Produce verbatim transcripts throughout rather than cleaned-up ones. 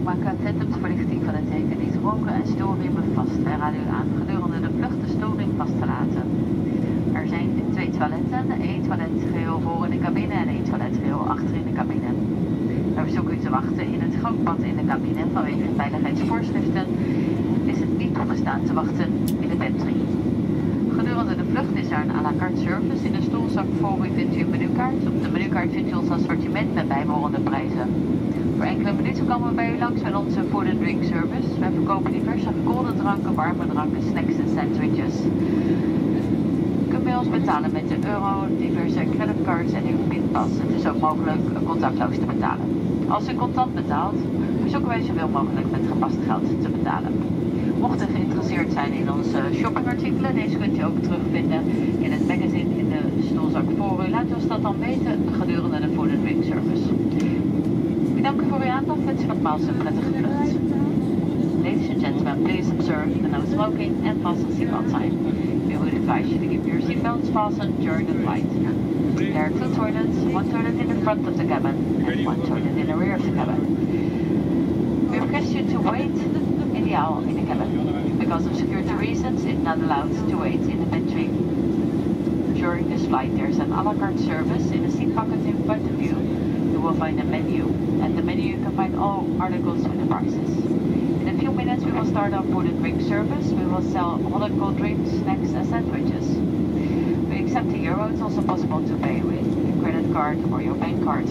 maken. Tandemsverlichting van het teken niet roken en stoelriemen vast. Wij raden u aan gedurende de vlucht de stoelriem vast te laten. Er zijn twee toiletten, één toilet geheel voor in de cabine en één toilet geheel achter in de cabine. We verzoeken u te wachten in het gangpad in de cabine. Vanwege veiligheidsvoorschriften is het niet toegestaan te wachten in de pantry. Gedurende de vlucht is er een à la carte service. In de stoelzak voor u vindt u een menukaart. Op de menukaart vindt u ons assortiment met bijbehorende prijzen. Voor enkele minuten komen we bij u langs met onze food and drink service. Wij verkopen diverse gekoelde dranken, warme dranken, snacks en sandwiches. U kunt bij ons betalen met de euro, diverse creditcards en uw pinpas. Het is ook mogelijk contactloos te betalen. Als u contant betaalt, verzoeken wij zoveel mogelijk met gepast geld te betalen. Mocht u geïnteresseerd zijn in onze shoppingartikelen, deze kunt u ook terugvinden in het magazine in de stoelzak voor u. Laat ons dat dan weten gedurende de food and drink service. Ik dank u voor uw aandacht en wens u nogmaals een prettige vlucht. Ladies and gentlemen, please observe the no smoking and fasten seatbelt sign. We would advise you to keep your seatbelts fastened during the flight. There are two toilets, one toilet in the front of the cabin and one toilet in the rear of the cabin. We request you to wait in the aisle in the cabin. Because of security reasons, it's not allowed to wait in the pantry. During this flight, there's an à la carte service. In the seat pocket in front of you, you will find a menu. At the menu, you can find all articles with the prices. In a few minutes, we will start our food and drink service. We will sell hot and cold drinks, snacks, and sandwiches. We accept the euro. It's also possible to pay with a credit card or your bank card.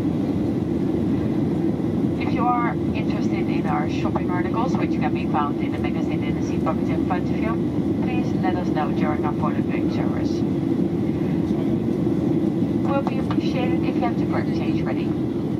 If you are interested in our shopping articles, which can be found in the magazine in the seat pocket in front of you, please let us know during our food and drink service. It will be appreciated if you have the correct change ready.